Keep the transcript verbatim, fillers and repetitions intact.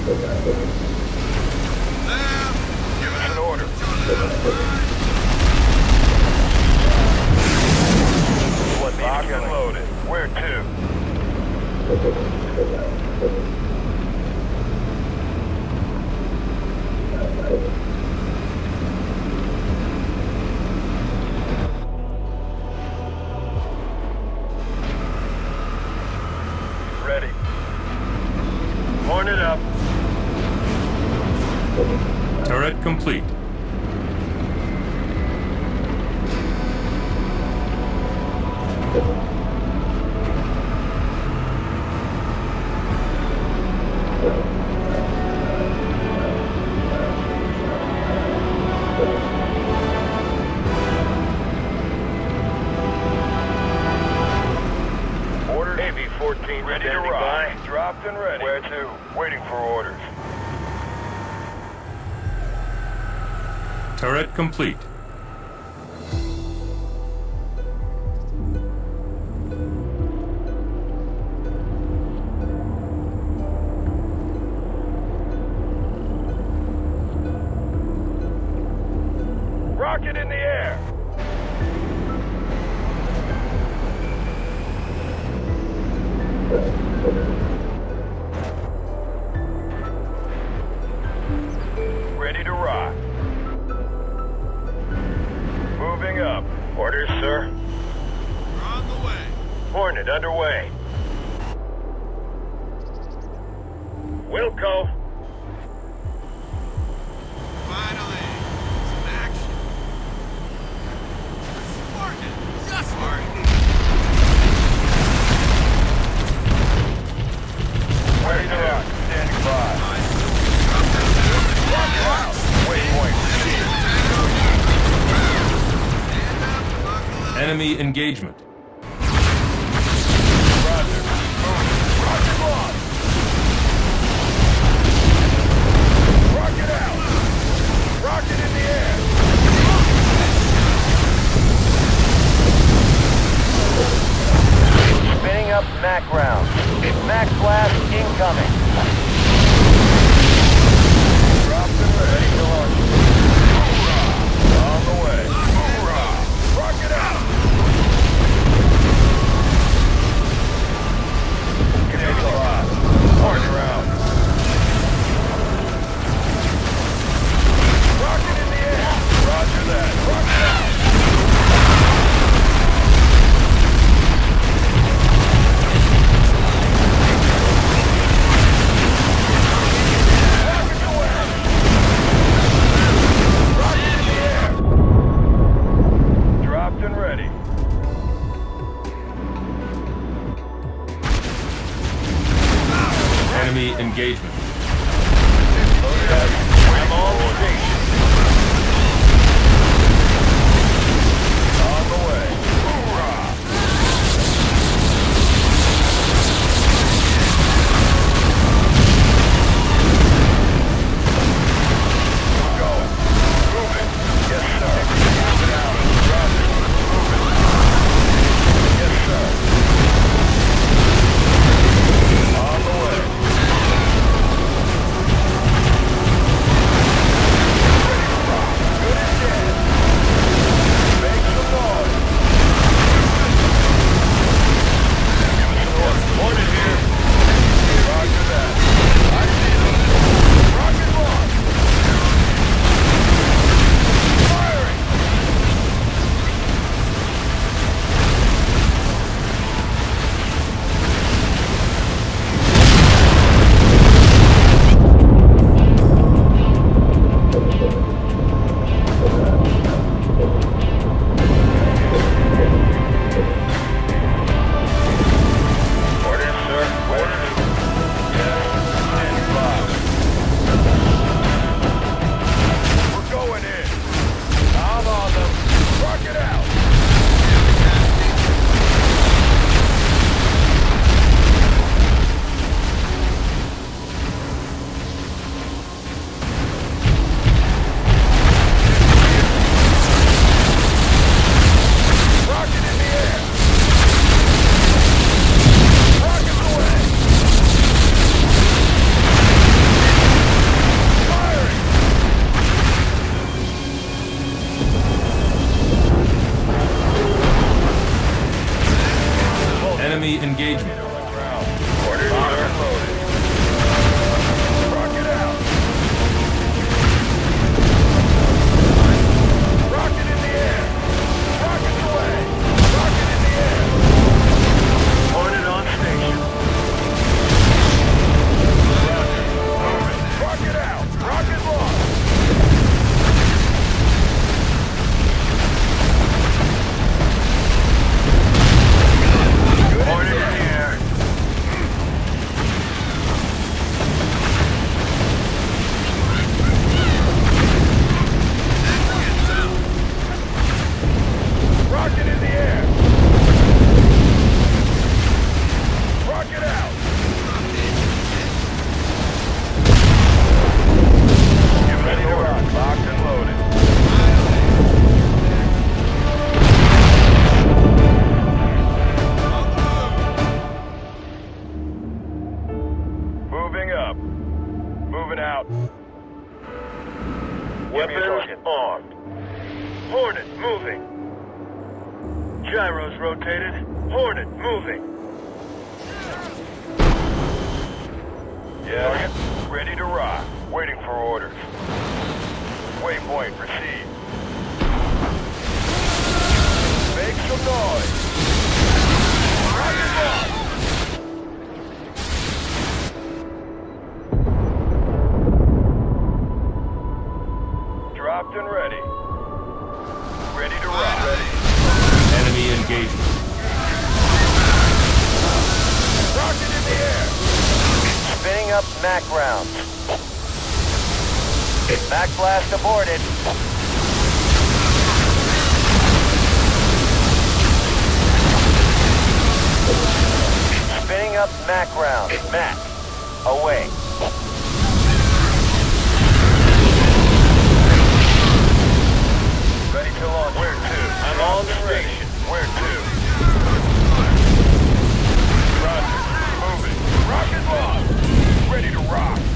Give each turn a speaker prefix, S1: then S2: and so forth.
S1: Give us an order. What locked and loaded? Where to? Ready. Horn it up.
S2: Turret complete.
S1: Order. A V fourteen ready to ride. Dropped and ready. Where to? Waiting for orders.
S2: Turret complete.
S1: Rocket in the air. Ready to rock. Moving up. Orders, sir.
S3: We're on the way.
S1: Hornet underway. Wilco.
S3: Finally, some action. Spartan, just Spartan.
S1: Ready to rock. Standing by. Rocket out. Waypoint.
S2: Enemy engagement.
S1: Roger. Roger lost. Rocket out. Rocket in the air. Spinning up Mac round. Mac blast incoming. Dropped and ready to launch. Hoorah! On the way. Hoorah! Rocket out! Get a lot. Horn round. Rocket in the air. Roger that. Rocket out. Rocket away. Rocket in the air. Dropped and ready.
S2: Enemy engagement.
S1: Loaded up. I'm on station. On the way. Hoorah! Going. Moving. Yes, sir. Moving out. Roger. Moving. Yes, sir. On the way.
S2: Enemy engagement.
S1: Ground. Orders are loaded. Rocket out. Rocket in the air. Rocket away. Rocket in the air. Hornet on station. Roger. Moving. Rocket out. Rocket launched. Hornet in the air. Rocket in the air. Rocket out. Get ready to rock. Locked and loaded. Moving up. Moving out. Weapons armed. Hornet moving. Gyros rotated. Hornet moving. Yes. Ready to rock. Waiting for orders. Waypoint received. Make some noise. Rocket launch. Dropped and ready. Ready to rock. Ready.
S2: Enemy engagement.
S1: Rocket in the air. Spinning up Mac rounds. Mac blast aborted. Spinning up Mac rounds. Mac. Away. Ready to launch. Where to? I'm on station. Where to? Roger. Moving. Rocket launch. Ready to rock.